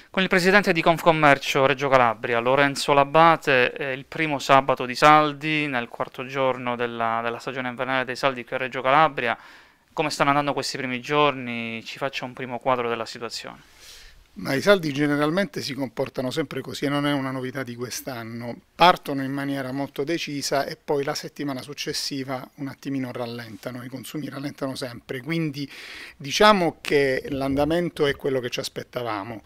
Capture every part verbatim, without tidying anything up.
Con il presidente di Confcommercio Reggio Calabria, Lorenzo Labate, è il primo sabato di saldi nel quarto giorno della, della stagione invernale dei saldi qui a Reggio Calabria. Come stanno andando questi primi giorni? Ci faccia un primo quadro della situazione. Ma i saldi generalmente si comportano sempre così e non è una novità di quest'anno. Partono in maniera molto decisa e poi la settimana successiva un attimino rallentano, i consumi rallentano sempre, quindi diciamo che l'andamento è quello che ci aspettavamo.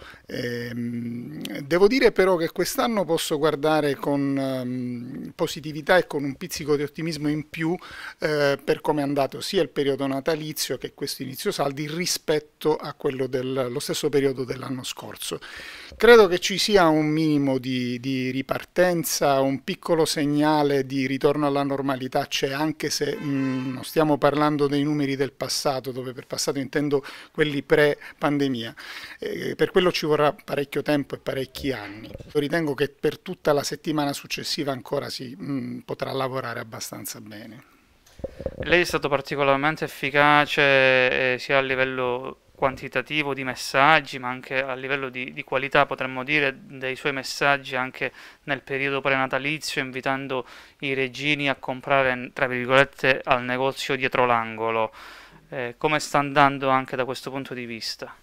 Ehm, devo dire però che quest'anno posso guardare con ehm, positività e con un pizzico di ottimismo in più eh, per come è andato sia il periodo natalizio che questo inizio saldi rispetto a quello dello stesso periodo dell'anno scorso. Credo che ci sia un minimo di, di ripartenza, un piccolo segnale di ritorno alla normalità c'è, anche se mh, non stiamo parlando dei numeri del passato, dove per passato intendo quelli pre-pandemia. Eh, per quello ci vorrà parecchio tempo e parecchi anni. Io ritengo che per tutta la settimana successiva ancora si mh, potrà lavorare abbastanza bene. Lei è stato particolarmente efficace eh, sia a livello quantitativo di messaggi, ma anche a livello di, di qualità, potremmo dire, dei suoi messaggi anche nel periodo prenatalizio, invitando i reggini a comprare, tra virgolette, al negozio dietro l'angolo. Eh, come sta andando anche da questo punto di vista?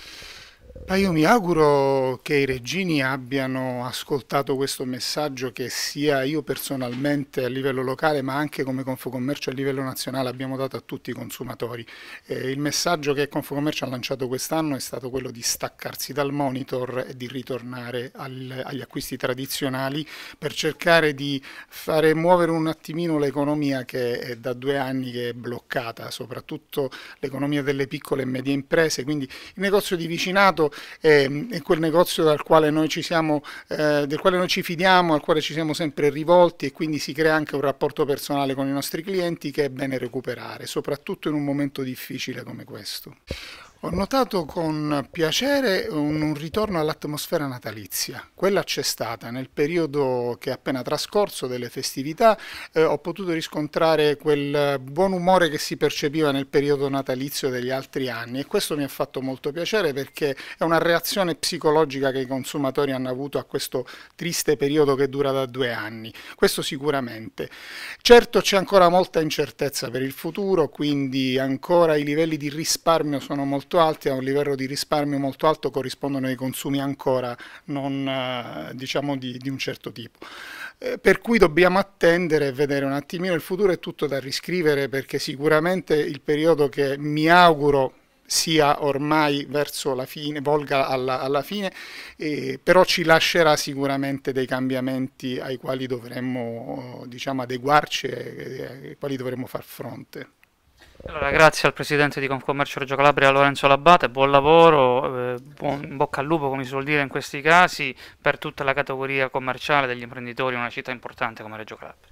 Ma io mi auguro che i reggini abbiano ascoltato questo messaggio che sia io personalmente a livello locale ma anche come Confcommercio a livello nazionale abbiamo dato a tutti i consumatori. Eh, il messaggio che Confcommercio ha lanciato quest'anno è stato quello di staccarsi dal monitor e di ritornare al, agli acquisti tradizionali per cercare di fare muovere un attimino l'economia che è da due anni che è bloccata, soprattutto l'economia delle piccole e medie imprese, quindi il negozio di vicinato è, è quel negozio dal quale noi ci siamo, eh, del quale noi ci fidiamo, al quale ci siamo sempre rivolti e quindi si crea anche un rapporto personale con i nostri clienti che è bene recuperare, soprattutto in un momento difficile come questo. Ho notato con piacere un, un ritorno all'atmosfera natalizia. Quella c'è stata nel periodo che è appena trascorso delle festività. Eh, ho potuto riscontrare quel buon umore che si percepiva nel periodo natalizio degli altri anni e questo mi ha fatto molto piacere perché è una reazione psicologica che i consumatori hanno avuto a questo triste periodo che dura da due anni. Questo sicuramente. Certo c'è ancora molta incertezza per il futuro, quindi ancora i livelli di risparmio sono molto alti, a un livello di risparmio molto alto corrispondono ai consumi ancora non eh, diciamo di, di un certo tipo. Eh, per cui dobbiamo attendere e vedere un attimino il futuro, è tutto da riscrivere perché sicuramente il periodo che mi auguro sia ormai verso la fine, volga alla, alla fine, eh, però ci lascerà sicuramente dei cambiamenti ai quali dovremmo diciamo, adeguarci e ai quali dovremmo far fronte. Allora, grazie al presidente di Confcommercio Reggio Calabria, Lorenzo Labate, buon lavoro, eh, buon, in bocca al lupo, come si suol dire in questi casi, per tutta la categoria commerciale degli imprenditori in una città importante come Reggio Calabria.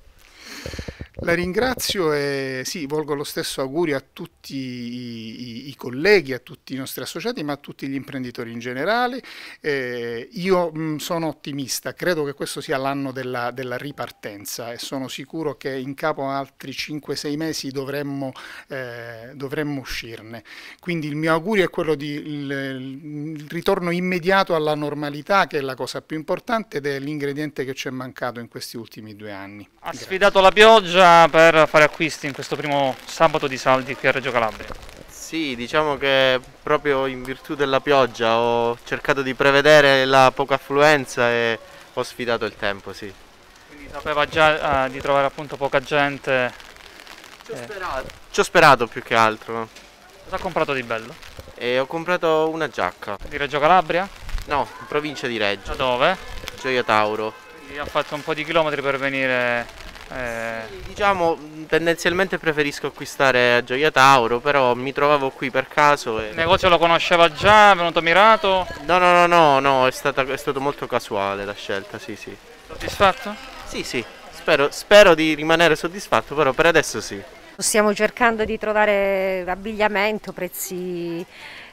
La ringrazio e sì, volgo lo stesso augurio a tutti i, i- i colleghi, a tutti i nostri associati, ma a tutti gli imprenditori in generale. Eh, io mh, sono ottimista, credo che questo sia l'anno della, della ripartenza e sono sicuro che in capo a altri cinque sei mesi dovremmo, eh, dovremmo uscirne. Quindi il mio augurio è quello di il, il ritorno immediato alla normalità, che è la cosa più importante ed è l'ingrediente che ci è mancato in questi ultimi due anni. Ha Grazie. sfidato la pioggia per fare acquisti in questo primo sabato di saldi qui a Reggio Calabria. Sì, diciamo che proprio in virtù della pioggia ho cercato di prevedere la poca affluenza e ho sfidato il tempo, sì. Quindi sapeva già eh, di trovare appunto poca gente. Ci ho eh. sperato. Ci ho sperato più che altro. Cosa ha comprato di bello? E ho comprato una giacca. Di Reggio Calabria? No, in provincia di Da Reggio, dove? Gioia Tauro. Quindi ha fatto un po' di chilometri per venire. eh, Sì, diciamo, tendenzialmente preferisco acquistare a Gioia Tauro, però mi trovavo qui per caso e... Il negozio lo conosceva già, è venuto mirato. No, no, no, no, no, è stata, è stato molto casuale la scelta, sì, sì. Soddisfatto? Sì, sì, spero, spero di rimanere soddisfatto, però per adesso sì. Stiamo cercando di trovare abbigliamento, prezzi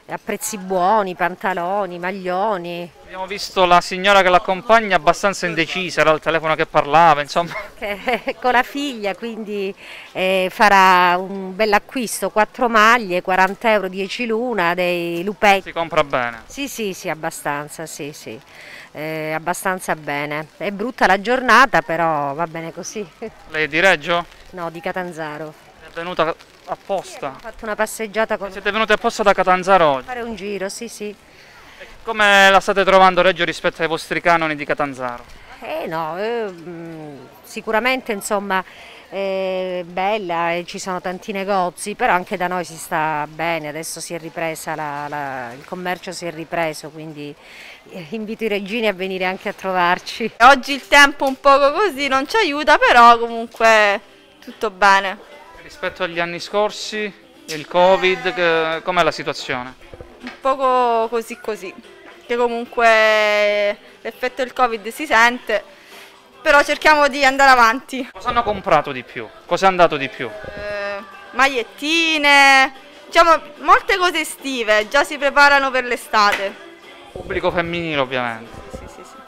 a prezzi buoni, pantaloni, maglioni. Abbiamo visto la signora che l'accompagna abbastanza indecisa, era al telefono che parlava, insomma. Che, con la figlia, quindi eh, farà un bell'acquisto, quattro maglie, quaranta euro, dieci l'una, dei lupetti. Si compra bene. Sì, sì, sì, abbastanza, sì, sì, eh, abbastanza bene. È brutta la giornata, però va bene così. Lei è di Reggio? No, di Catanzaro. È venuta apposta? Ho fatto una passeggiata con... Siete venuti apposta da Catanzaro oggi? fare un giro, sì, sì. Come la state trovando Reggio rispetto ai vostri canoni di Catanzaro? Eh no, eh, mh, sicuramente insomma è bella e ci sono tanti negozi, però anche da noi si sta bene, adesso si è ripresa, la, la, il commercio si è ripreso, quindi eh, invito i reggini a venire anche a trovarci. Oggi il tempo un poco così non ci aiuta, però comunque tutto bene. Rispetto agli anni scorsi, il Covid, che- com'è la situazione? Un poco così così, che comunque l'effetto del Covid si sente, però cerchiamo di andare avanti. Cosa hanno comprato di più? Cosa è andato di più? Eh, magliettine, diciamo molte cose estive, già si preparano per l'estate. Pubblico femminile ovviamente. Sì, sì, sì.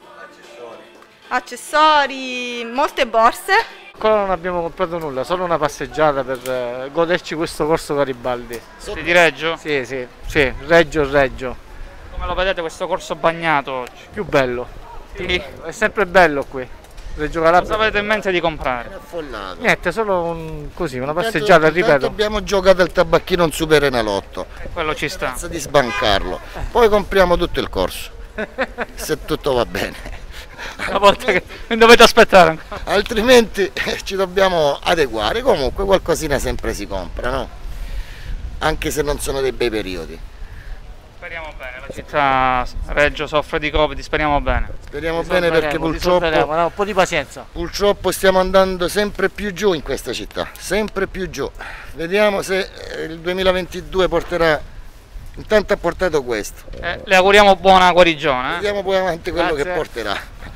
Accessori, molte borse. Ancora non abbiamo comprato nulla, solo una passeggiata per eh, goderci questo corso Garibaldi. Siete di Reggio? Sì, sì, sì, Reggio, Reggio. Come lo vedete questo corso bagnato oggi? Più bello. Sì. È sempre bello qui. Reggio Cosa Calabria. avete in mente di comprare? Affollato. Niente, solo un, così, una Intanto- passeggiata, intanto ripeto. abbiamo giocato al tabacchino un super enalotto, E quello ci sta. senza di sbancarlo. Poi compriamo tutto il corso, se tutto va bene. Una volta che non dovete aspettare ancora. Altrimenti eh, ci dobbiamo adeguare. Comunque qualcosina sempre si compra, no? Anche se non sono dei bei periodi. Speriamo bene, la città Reggio soffre di Covid, speriamo bene. Speriamo bene perché Risolveremo, purtroppo, no, un po' di pazienza. purtroppo stiamo andando sempre più giù in questa città, sempre più giù. Vediamo se eh, il duemilaventidue porterà. Intanto ha portato questo. Eh, le auguriamo buona guarigione. Eh? Vediamo poi avanti quello Grazie. che porterà.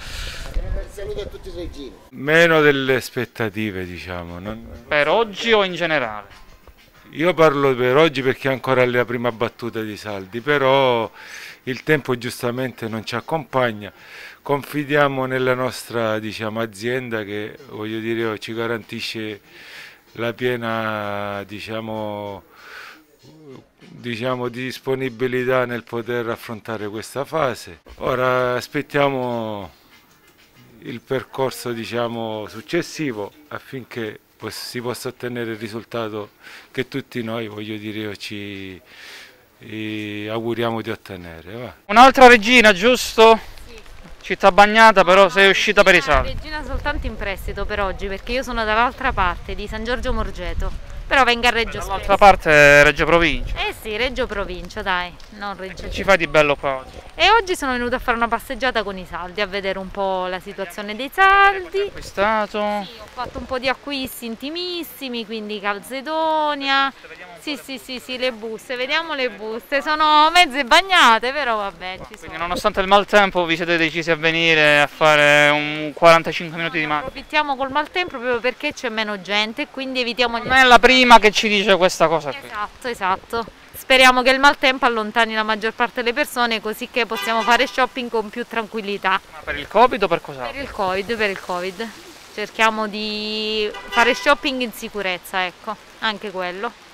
Un saluto a tutti i reggini. Meno delle aspettative, diciamo. non- Per oggi o in generale? Io parlo per oggi perché è ancora la prima battuta di saldi, però il tempo giustamente non ci accompagna. Confidiamo nella nostra, diciamo, azienda che, voglio dire, ci garantisce la piena, diciamo, diciamo, di disponibilità nel poter affrontare questa fase. Ora aspettiamo il percorso, diciamo, successivo affinché pos- si possa ottenere il risultato che tutti noi, voglio dire, ci eh, auguriamo di ottenere. Va. Un'altra regina, giusto? Città bagnata, però sei uscita per i saldi. Regina soltanto in prestito per oggi, perché io sono dall'altra parte di San Giorgio Morgeto, però vengo a Reggio Dall'altra spesso. parte è Reggio Provincia. Eh sì, Reggio Provincia, dai, non Reggio. Che ci fai di bello qua oggi? E oggi sono venuta a fare una passeggiata con i saldi, a vedere un po' la situazione dei saldi. Acquistato? Sì, ho fatto un po' di acquisti intimissimi, quindi Calzedonia. Sì, sì, sì, sì, le buste, vediamo le buste, sono mezze bagnate, però vabbè, ci Quindi sono. nonostante il maltempo vi siete decisi a venire a fare un quarantacinque minuti di macchina. Approfittiamo col maltempo proprio perché c'è meno gente e quindi evitiamo gli Non è la prima che ci dice questa cosa qui. Esatto, esatto. Speriamo che il maltempo allontani la maggior parte delle persone così che possiamo fare shopping con più tranquillità. Ma per il Covid o per Per cos'altro? il Covid, per il Covid. Cerchiamo di fare shopping in sicurezza, ecco, anche quello.